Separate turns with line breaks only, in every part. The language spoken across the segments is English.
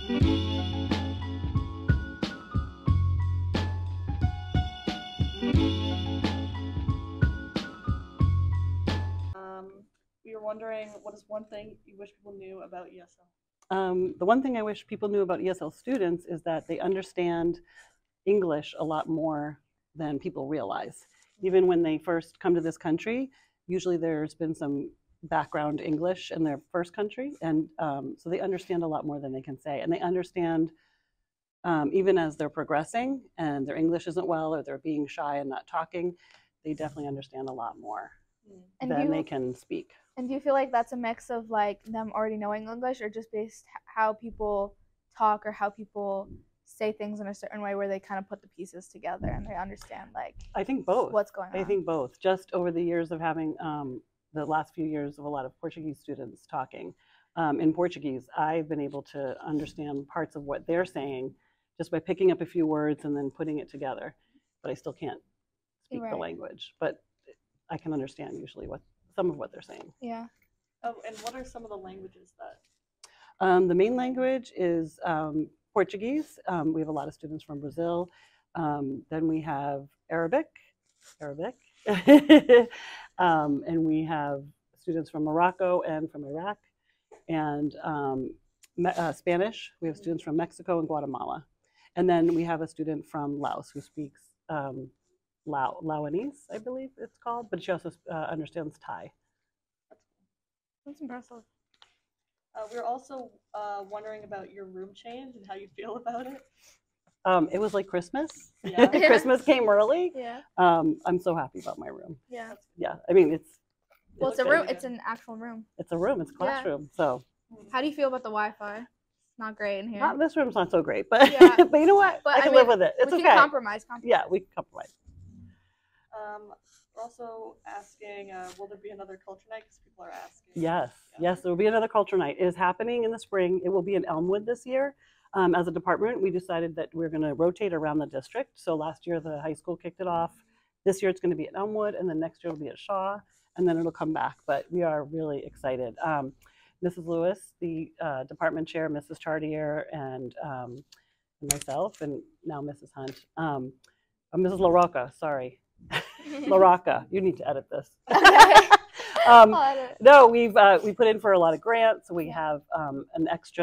We were wondering, what is one thing you wish people knew about ESL?
The one thing I wish people knew about ESL students is that they understand English a lot more than people realize. Even when they first come to this country, usually there's been some background English in their first country, and so they understand a lot more than they can say. And they understand even as they're progressing and their English isn't well or they're being shy and not talking, they definitely understand a lot more than they can speak.
And do you feel like that's a mix of like them already knowing English, or just based how people talk or how people say things in a certain way where they kind of put the pieces together and they understand like
I think both.
What's going on?
I think both. Just over the years of having the last few years of a lot of Portuguese students talking in Portuguese, I've been able to understand parts of what they're saying just by picking up a few words and then putting it together. But I still can't speak the language, but I can understand usually some of what they're saying.
Yeah.
Oh, and what are some of the languages that?
The main language is Portuguese. We have a lot of students from Brazil. Then we have Arabic, and we have students from Morocco and from Iraq, and Spanish. We have students from Mexico and Guatemala. And then we have a student from Laos who speaks Laonese, I believe it's called, but she also understands Thai.
That's impressive.
We're also wondering about your room change and how you feel about it.
It was like Christmas.
Yeah.
Christmas came early.
Yeah.
I'm so happy about my room.
Yeah.
Yeah. I mean, it's
a room. It's an actual room.
It's a room. It's a classroom. Yeah. So.
How do you feel about the Wi-Fi? Not great in here.
This room's not so great, but
yeah.
But you know what? I can live with it. It's
we
okay.
Can compromise.
Yeah, we can compromise.
We're also asking, will there be another culture night? Because people are asking.
Yes, yes, there will be another culture night. It is happening in the spring. It will be in Elmwood this year. As a department, we decided that we're going to rotate around the district. So last year, the high school kicked it off. This year, it's going to be at Elmwood, and then next year, it'll be at Shaw, and then it'll come back. But we are really excited. Mrs. Lewis, the department chair, Mrs. Chartier, and myself, and now Mrs. Hunt. Mrs. LaRocca, sorry. LaRocca, you need to edit this. No, we put in for a lot of grants. We have we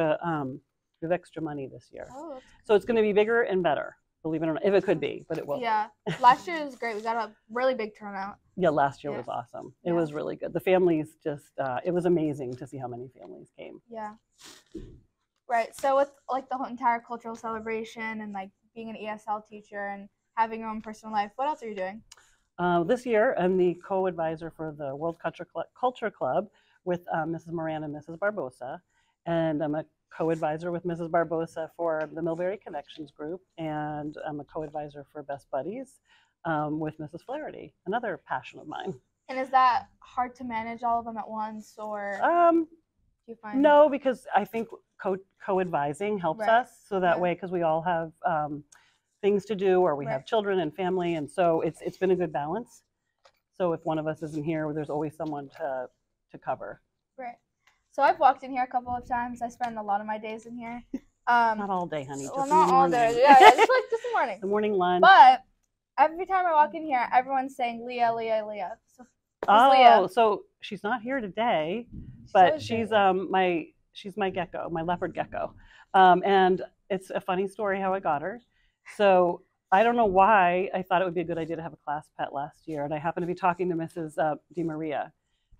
have extra money this year.
Oh,
so it's going to be bigger and better, believe it or not, if it could be, but it will.
Yeah, last year was great. We got a really big turnout.
Yeah, last year was awesome. It was really good. The families just, it was amazing to see how many families came.
Yeah. Right. So with like the whole entire cultural celebration and like being an ESL teacher and having your own personal life, what else are you doing?
This year, I'm the co-advisor for the World Culture Club with Mrs. Moran and Mrs. Barbosa, and I'm a co-advisor with Mrs. Barbosa for the Millbury Connections Group, and I'm a co-advisor for Best Buddies with Mrs. Flaherty, another passion of mine.
And is that hard to manage all of them at once, or do you find?
No, because I think co-advising helps us, so that way, because we all have things to do, or we have children and family, and so it's been a good balance. So if one of us isn't here, there's always someone to cover.
Right. So I've walked in here a couple of times. I spend a lot of my days in here.
Not all day, honey.
Well, not all day. Yeah, just the morning.
The morning lunch.
But every time I walk in here, everyone's saying Leah, Leah, Leah. So,
Leah? So she's not here today, but she's my gecko, my leopard gecko, and it's a funny story how I got her. So I don't know why I thought it would be a good idea to have a class pet last year, and I happened to be talking to Mrs. DiMaria.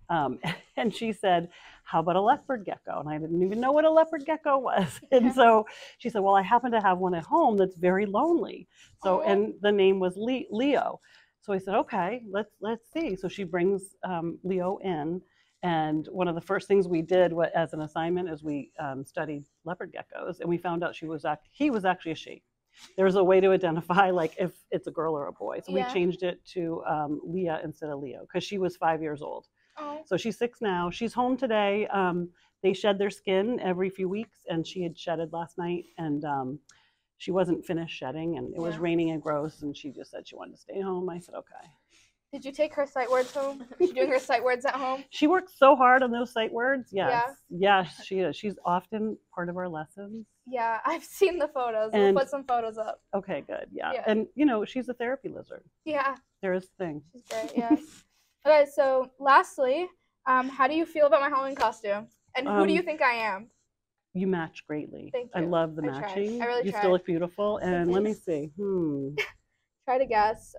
And she said, how about a leopard gecko? And I didn't even know what a leopard gecko was. And so she said, well, I happen to have one at home that's very lonely. So, and the name was Leo. So I said, okay, let's see. So she brings Leo in. And one of the first things we did as an assignment is we studied leopard geckos. And we found out he was actually a she. There's a way to identify like if it's a girl or a boy. So we changed it to Leah instead of Leo because she was 5 years old.
Oh.
So she's 6 now. She's home today. They shed their skin every few weeks, and she had shedded last night, and she wasn't finished shedding, and it was raining and gross, and she just said she wanted to stay home. I said, okay.
Did you take her sight words home? Is she doing her sight words at home?
She works so hard on those sight words. Yes. Yeah, she is. She's often part of our lessons.
Yeah, I've seen the photos.
And-
We'll put some photos up.
Okay, good. Yeah.
Yeah.
And, she's a therapy lizard.
Yeah,
There is a thing.
she's great. Yeah. Okay, so lastly, how do you feel about my Halloween costume? And who do you think I am?
You match greatly.
Thank
I
you.
love the
I tried.
matching.
I really
you
tried.
still look beautiful. And let me
Thanks.
see.
Try to guess.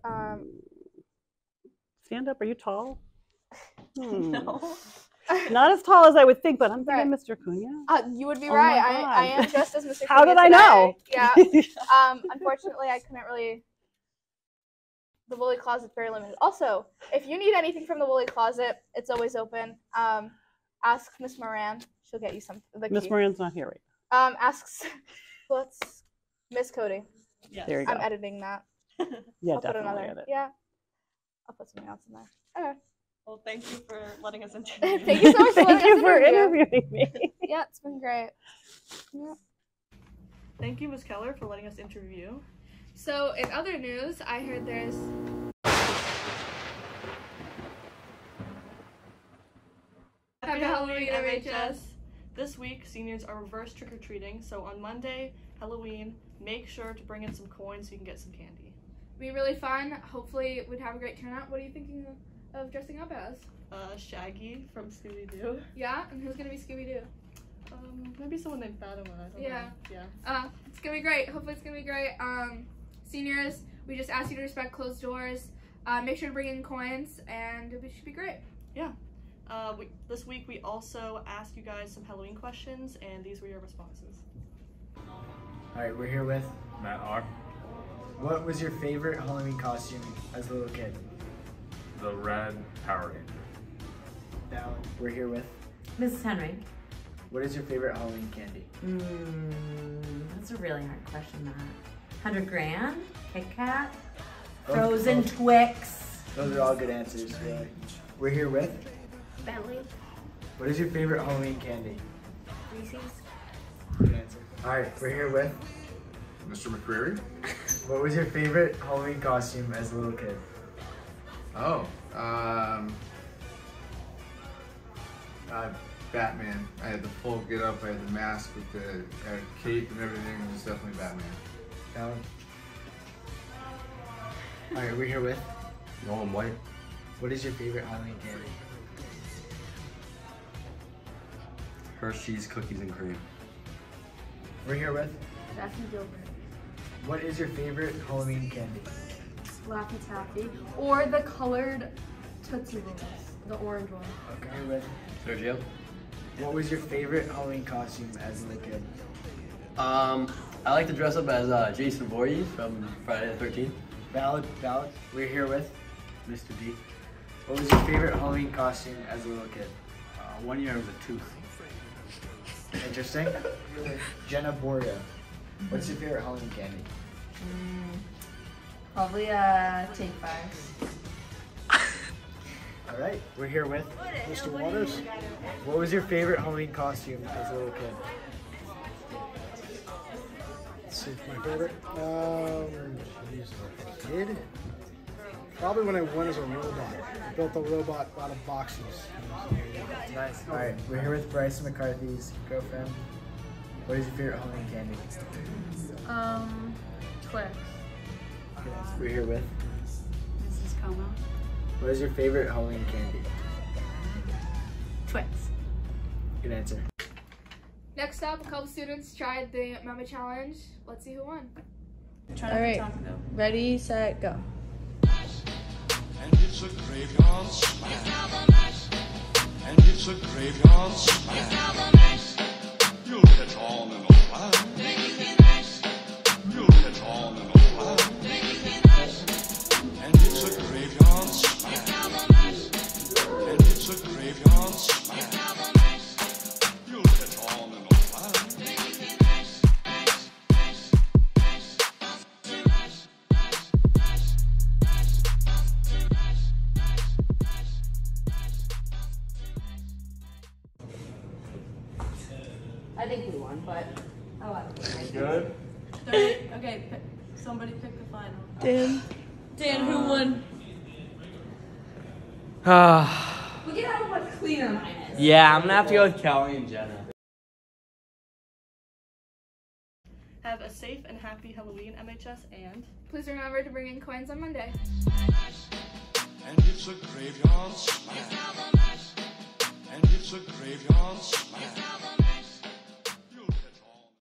Stand up. Are you tall?
No.
Not as tall as I would think, but I'm thinking
Right.
Mr. Cunha.
You would be
Oh
right.
my
I am
God.
dressed as Mr.
How
Cunha
did I know?
today. Yeah. Unfortunately, I couldn't really. The Woolly Closet's very limited. Also, if you need anything from the Woolly Closet, it's always open. Ask Miss Moran. She'll get you some.
Miss Moran's not here right
Asks. Let's. Miss Cody.
Yes.
There you go.
I'm editing that.
Yeah,
I'll put
definitely
another.
edit.
Yeah. I'll put something else in there. Okay.
Well, thank you for letting us interview.
Thank you so much for
Thank
letting
you
us
for
interview.
interviewing me.
Yeah, it's been great. Yeah.
Thank you, Ms. Keller, for letting us interview you.
So, in other news, I heard there's. Happy Halloween, MHS.
This week, seniors are reverse trick-or-treating, so on Monday, Halloween, make sure to bring in some coins so you can get some candy.
Be really fun. Hopefully, we'd have a great turnout. What are you thinking of dressing up as?
Shaggy from Scooby-Doo.
Yeah, and who's gonna be Scooby-Doo?
Maybe someone named Fatima, I don't
Yeah.
know. Yeah.
It's gonna be great. Hopefully, it's gonna be great. Seniors, we just ask you to respect closed doors. Make sure to bring in coins, and it should be great.
This week, we also asked you guys some Halloween questions, and these were your responses.
Alright, we're here with.
Matt R.
What was your favorite Halloween costume as a little kid?
The Red Power Ranger.
Now, we're here with.
Mrs. Henry.
What is your favorite Halloween candy?
That's a really hard question, Matt. 100 grand? Kit Kat?
Oh,
Frozen
oh.
Twix?
Those are all good answers. Yeah. We're here with.
Bentley?
What is your favorite Halloween candy?
Reese's?
Good answer. Alright, we're here with.
Mr. McCreary?
What was your favorite Halloween costume as a little kid?
Oh, Batman. I had the full get up, I had the mask with the cape and everything. It was definitely Batman.
Alan? Alright, we're here with.
Nolan White.
What is your favorite Halloween candy?
Hershey's Cookies and Cream.
We're here with.
Daphne Gilbert.
What is your favorite Halloween candy?
Laffy Taffy.
Or the colored Tootsie Rolls, the orange one.
Okay. We're with.
Sergio.
What was your favorite Halloween costume as a little kid?
I like to dress up as Jason Voorhees from Friday the 13th.
Valid. We're here with.
Mr. D.
What was your favorite Halloween costume as a little kid?
1 year I was a tooth.
Interesting. Jenna Borga. What's your favorite Halloween candy?
Probably Take 5.
All right, we're here with Mr. Waters. What was your favorite Halloween costume as a little kid?
Let's see, my favorite. Geez, as a kid. Probably when I went as a robot. I built a robot out of boxes.
Nice. All right, we're here with Bryce McCarthy's girlfriend. What is your favorite Halloween candy?
Twix.
We're here with.
Mrs. Como.
What is your favorite Halloween candy?
Twix.
Good answer.
Next up, a couple students tried the Mama Challenge. Let's see who won.
All right. Ready, set, go.
And it's a graveyard smash. And it's a graveyard smash. You'll catch on in a while. You'll catch on in a while. And it's a graveyard smash. And it's a graveyard smash. You'll catch on in a while.
I think we won, but I like it.
Good.
Okay, somebody pick the final.
Dan, who won?
Look at how much cleaner mine is.
Yeah, I'm gonna have to go with Kelly and Jenna.
Have a safe and happy Halloween, MHS, and
please remember to bring in coins on Monday.
And it's a graveyard smash. And it's a graveyard smash.